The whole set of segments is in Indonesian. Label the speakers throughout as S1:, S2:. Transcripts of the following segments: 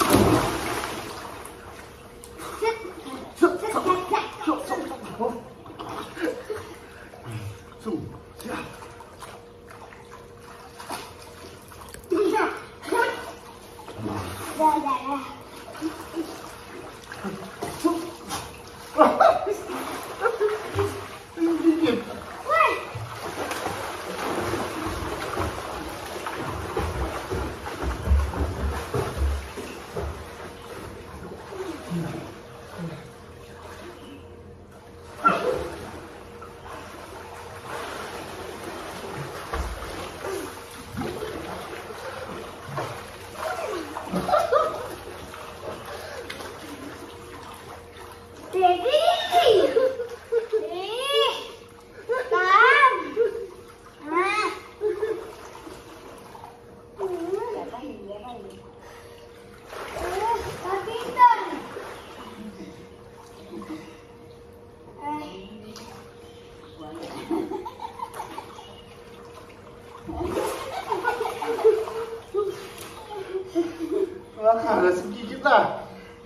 S1: Ada sedikit lah.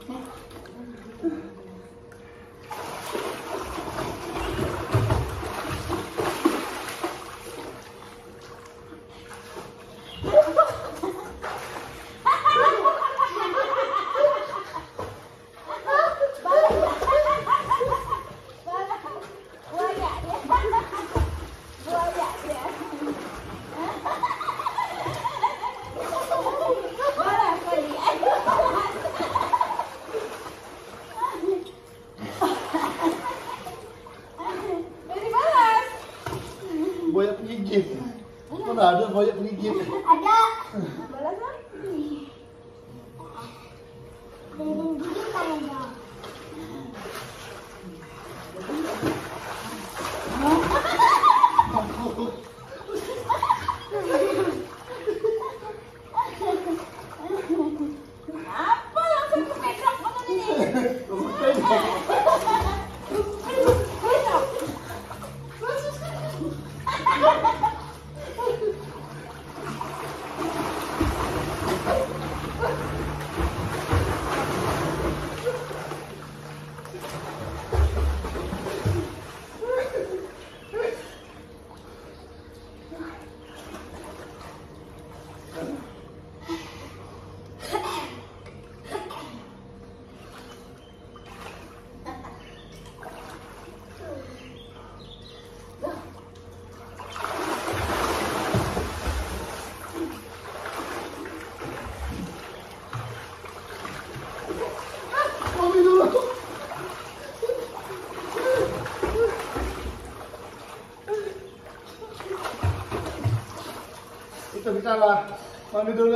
S1: Buaya penggigit. Mana ada buaya penggigit?
S2: Ada. Balas lagi. Gigit ada. Apa langsung ke pedok mana ini? Kita lah, mandi dulu.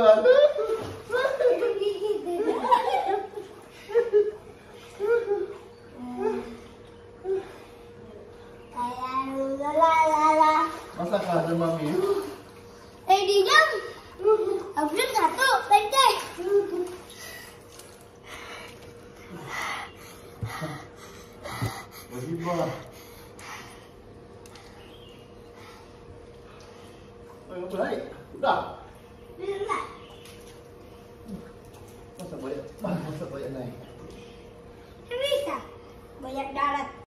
S2: Masa ada mami? Di jam. Absen 1, pencet.
S1: Berubah. Oh, baik. Udah.
S2: Belum.
S1: Masa banyak naik?
S2: Bisa. Banyak darat.